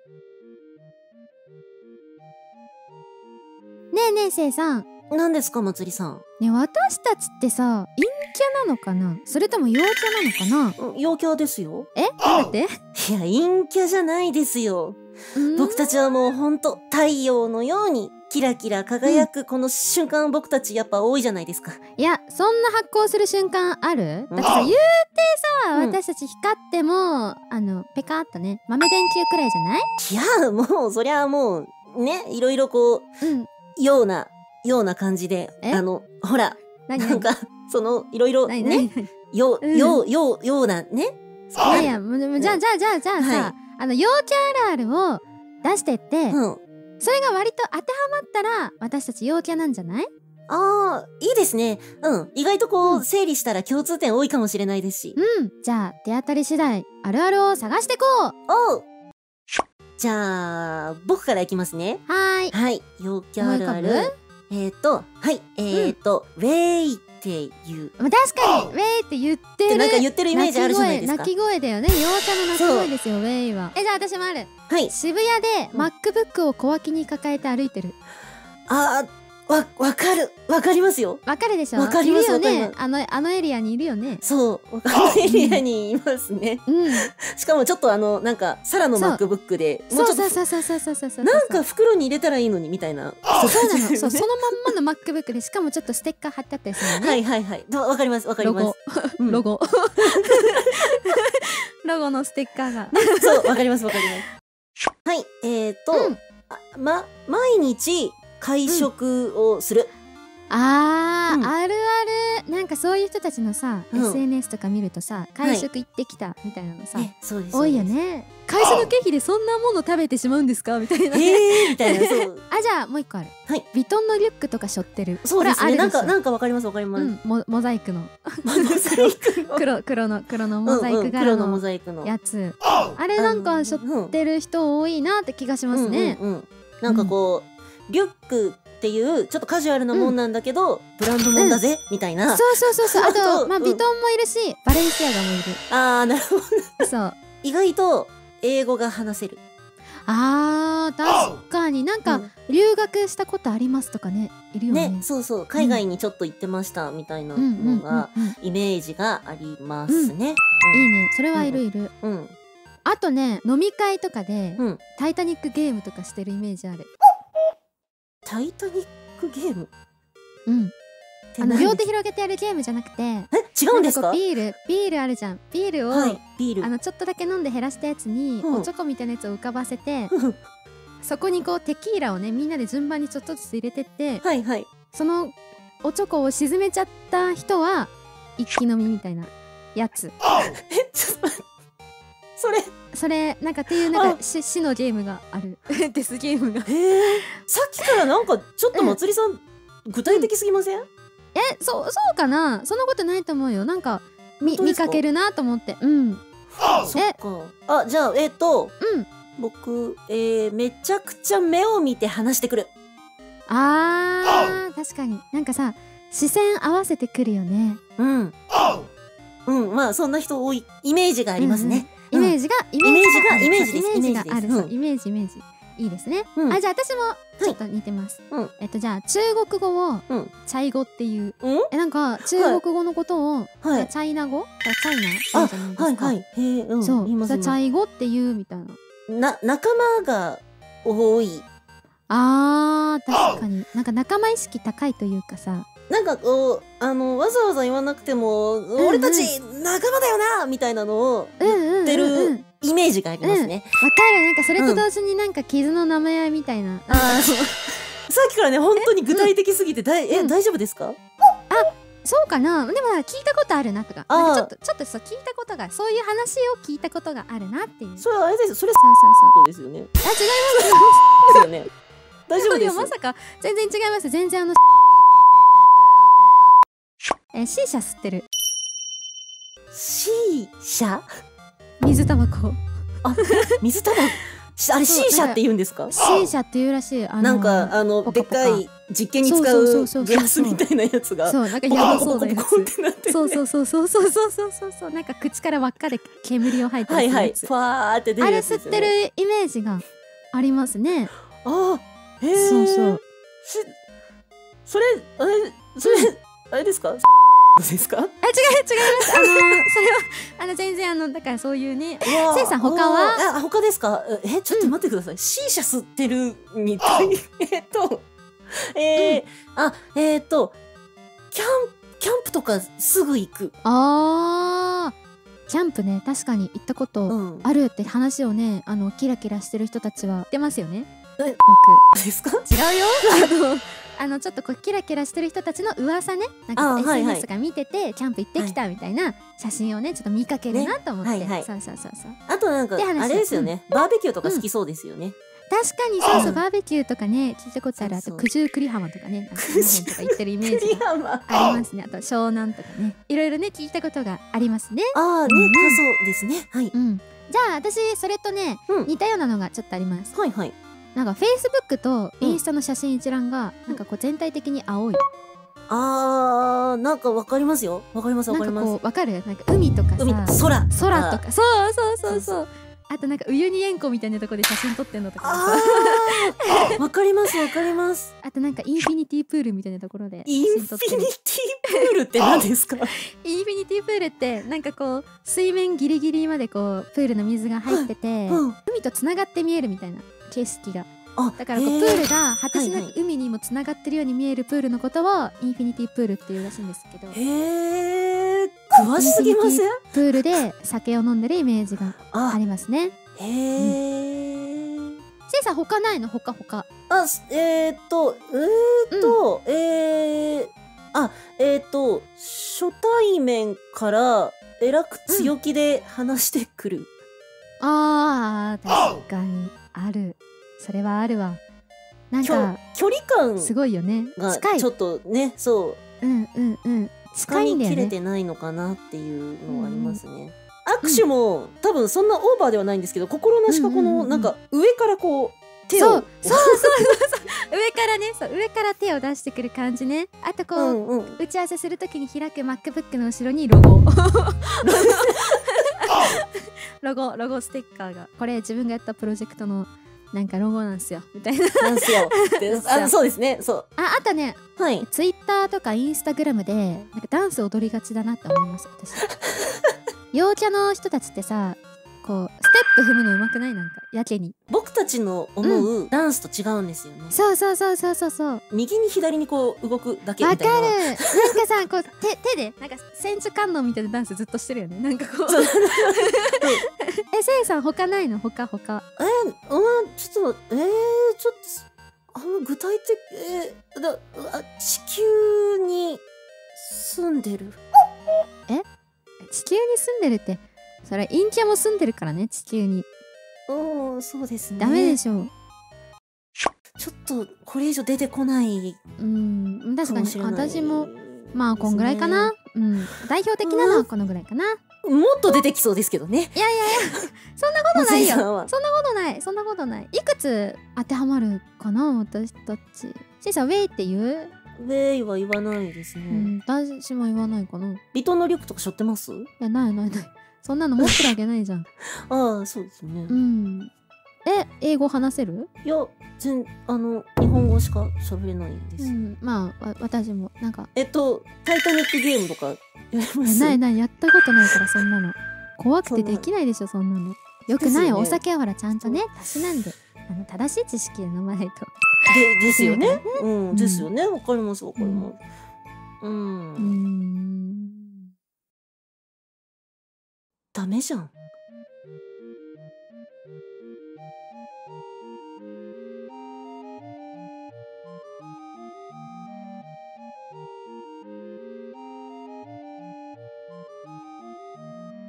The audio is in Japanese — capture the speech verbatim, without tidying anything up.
ねえねえせいさん。 何ですかまつりさん。 ねえ、私たちってさ、陰キャなのかな、それとも陽キャなのかな。 陽キャですよ。 え、なんだって？ いや、陰キャじゃないですよ。僕たちはもうほんと太陽のようにキラキラ輝くこの瞬間、僕たちやっぱ多いじゃないですか。 いや、そんな発光する瞬間ある？だってさ、言うてさ、うん、私たち光ってもあのペカーっとね、豆電球くらいじゃない？ いや、もうそりゃもうね、いろいろこう、うん、ようなような感じで、あのほら、なんかそのいろいろね、ようようようようなね。 いやいや、もうじゃあじゃあじゃあじゃあさ、はい、あの陽キャあるあるを出してって、うん、それが割と当てはまったら私たち陽キャなんじゃない？ ああ、いいですね。うん。意外とこう、うん、整理したら共通点多いかもしれないですし。 うん。じゃあ、手当たり次第、あるあるを探してこう。 おう。じゃあ、僕からいきますね。 はーい。 はい。陽キャあるある。えっと、はい。えっと、うん、ウェイって言う。 確かに、ウェイって言ってる。 なんか言ってるイメージあるじゃないですか。 鳴き声だよね。陽キャの鳴き声ですよ、ウェイは。え、じゃあ私もある。 はい。 渋谷で MacBook を小脇に抱えて歩いてる。 あー。わ、わかる。わかりますよ。 わかるでしょ。 わかりますよね。あの、あのエリアにいるよね。 そう。あのエリアにいますね。うん。しかもちょっとあの、なんか、サラの MacBook で、 もうちょっと、そうそうそうそうそうそう。 なんか袋に入れたらいいのに、みたいな。 そうなの。そう、そのまんまの MacBook で、しかもちょっとステッカー貼ってあったりするのね。 はいはいはい。わかります、わかります。 ロゴ。ロゴのステッカーが。 そう、わかります、わかります。はい。えっと、ま、毎日、会食をする。 あー、あるある。なんかそういう人たちのさ、エスエヌエス とか見るとさ、会食行ってきたみたいなのさ、多いよね。会社の経費でそんなもの食べてしまうんですかみたいな。 えーみたいな。 あ、じゃあもう一個ある。 はい。 ヴィトンのリュックとか背負ってる。 そうですね。なんか、なんかわかります、わかります。 モザイクの。 モザイクの。 黒、黒の、黒のモザイク柄のやつ。あれなんか背負ってる人多いなって気がしますね。 なんかこう、リュックっていうちょっとカジュアルなもんなんだけど、ブランドもんだぜみたいな。 そうそうそうそう。あとまあヴィトンもいるし、バレンシアガもいる。 ああ、なるほど。 そう。 意外と英語が話せる。 あー、確かに。なんか留学したことありますとかね、いるよね。 ね、そうそう、海外にちょっと行ってましたみたいなのがイメージがありますね。 いいね、それはいるいる。うん。あとね、飲み会とかでタイタニックゲームとかしてるイメージある。 タイタニックゲーム？ うん。あの両手広げてやるゲームじゃなくて、え、 違うんですか？ ビール、ビールあるじゃん。ビールを、 ビール、 あのちょっとだけ飲んで減らしたやつにおちょこみたいなやつを浮かばせて、そこにこうテキーラをね、みんなで順番にちょっとずつ入れてって、はいはい。そのおちょこを沈めちゃった人は一気飲みみたいなやつ。 え、ちょっとそれ。 それなんかっていうなんか死のゲームがある。デスゲームが。 へえ。さっきからなんかちょっとまつりさん具体的すぎません？ え、そうそうかな。そんなことないと思うよ。なんか見見かけるなと思って。うん。 そっか。あ、じゃあえっと、うん。僕えめちゃくちゃ目を見て話してくる。 あー、確かに。なんかさ、視線合わせてくるよね。 うん。うん、まあそんな人多いイメージがありますね。 イメージが、 イメージが、イメージです。 イメージがある。そう、イメージ、イメージ。いいですね。あ、じゃあ私もちょっと似てます。えっと、じゃあ中国語をチャイ語っていう。え、なんか中国語のことをチャイナ語？チャイナじゃないですか。はいはい。へえ、うん。そう、チャイ語っていうみたいな。 な、仲間が多い。 あー、確かに。なんか仲間意識高いというかさ。 なんかこう、あの、わざわざ言わなくても、俺たち仲間だよなみたいなのを言ってるイメージがありますね。 わかる。なんかそれと同時になんか傷の名前みたいな。 ああ、さっきからね、本当に具体的すぎて、だい、え、大丈夫ですか？ あ、そうかな。でも聞いたことあるなとか。ちょっと、ちょっとそう、聞いたことが、そういう話を聞いたことがあるなっていう。 それあれですよ。それ、 そうそうそうですよね。 あ、違います。ですよね。大丈夫です。 まさか、全然違います。全然あの、え、シーシャ吸ってる。 シーシャ？ 水タバコ。 あ、水タバコ。あれ シーシャって言うんですか？ シーシャって言うらしい。 なんかあのでっかい実験に使うグラスみたいなやつが、 そう、なんかやばそうなやつ。そうそうそうそうそうそうそうそうそう、なんか口から輪っかで煙を吐いてるやつ。 はいはい。ファーって出るやつですよね。 あれ吸ってるイメージがありますね。 ああ、へえ。 そうそう。 それ、あれ、それ、あれですか？ですか？あ、違う、違います。あの、それは、あの、全然、あの、だからそういうね。せいさん、他は？ あ、他ですか？え、ちょっと待ってください。シーシャ吸ってるみたい。えっと、えー、あ、えっと、キャン、キャンプとかすぐ行く。 あー。キャンプね、確かに行ったことあるって話をね、あの、キラキラしてる人たちは言ってますよね。よく。ですか？違うよ。あの、あのちょっとこうキラキラしてる人たちの噂ね、なんか エスエヌエス とか見ててキャンプ行ってきたみたいな写真をねちょっと見かけるなと思って、そうそうそうそう。 あとなんかあれですよね、バーベキューとか好きそうですよね。 確かにそうそう、バーベキューとかね聞いたことある。あと九十九里浜とかね、九十とか行ってるイメージがありますね。あと湘南とかね、いろいろね聞いたことがありますね。 ああね、そうですね。はい。 じゃあ私それとね似たようなのがちょっとあります。 はいはい。 なんかフェイスブックとインスタの写真一覧がなんかこう全体的に青い。 あー、なんかわかりますよ。わかりますわかります。 なんかこうわかる？なんか海とかさ、 海、空、 空とか、そうそうそうそう。あとなんかウユニ塩湖みたいなところで写真撮ってんのとかさ。 わかりますわかります。 あとなんかインフィニティプールみたいなところでインフィニティプールって何ですか？ インフィニティプールってなんかこう水面ギリギリまでこうプールの水が入ってて、海とつながって見えるみたいな景色が。だからこうプールが果てしなく海にもつながってるように見えるプールのことをインフィニティプールっていうらしいんですけど。 へー、詳しすぎません？ プールで酒を飲んでるイメージがありますね。 へー。 せいさん他ないの？他他。 あ、えーっと、えーっと、えー、あ、えーっと、初対面からえらく強気で話してくる。 あー、確かにある。それはあるわ。なんか距離感すごいよね。 近い。ちょっとね、そう。 うんうんうん。 近いんだよね。切れてないのかなっていうのはありますね。握手も多分そんなオーバーではないんですけど、心なしかこのなんか上からこう手を、そうそうそうそう上からね、そう上から手を出してくる感じね。あとこう打ち合わせするときに開く MacBook の後ろにロゴ。ロゴロゴステッカーがこれ自分がやったプロジェクトのなんかロゴなんすよみたいな。 なんすよ。あ、そうですね。そう。 あ、あとね、はい。ツイッターとかインスタグラムでなんかダンス踊りがちだなって思います私。陽キャの人たちってさ、こうステップ踏むの上手くない？なんかやけに。 僕たちの思うダンスと違うんですよね。 そうそうそうそうそうそう。 右に左にこう動くだけみたいな。 わかる。なんかさ、こう手手でなんか戦術観音みたいなダンスずっとしてるよね。なんかこう。え、せいさん他ないの？他他。 えー、うんちょっとえー、ちょっとあんま具体的えー、だあ地球に住んでる。 え？地球に住んでるって。それ陰キャも住んでるからね、地球に。 うん、そうですね。 ダメでしょう。 ちょっとこれ以上出てこない。 うん、確かに私もまあこんぐらいかな。うん、代表的なのはこのぐらいかな。 もっと出てきそうですけどね。 いやいやいや、そんなことないよ。そんなことない、そんなことない。いくつ当てはまるかな、私たち。シーさん、ウェイって言う？ ウェイは言わないですね。うん、 私も言わないかな。 ビトンのリュックとか背負ってます？いや、ないないない。そんなの持ってるわけないじゃん。 ああ、そうですね。 うん。え、英語話せる？ いや、全あの日本語しか喋れないんです。うん、 まあ私もなんかえっとタイタニックゲームとかやります？ ないない、やったことないからそんなの。怖くてできないでしょそんなの。よくない。お酒はほらちゃんとねたしなんで、あの正しい知識で飲まないと。 でですよね。うんですよね。わかりますわかります。うん。ダメじゃん。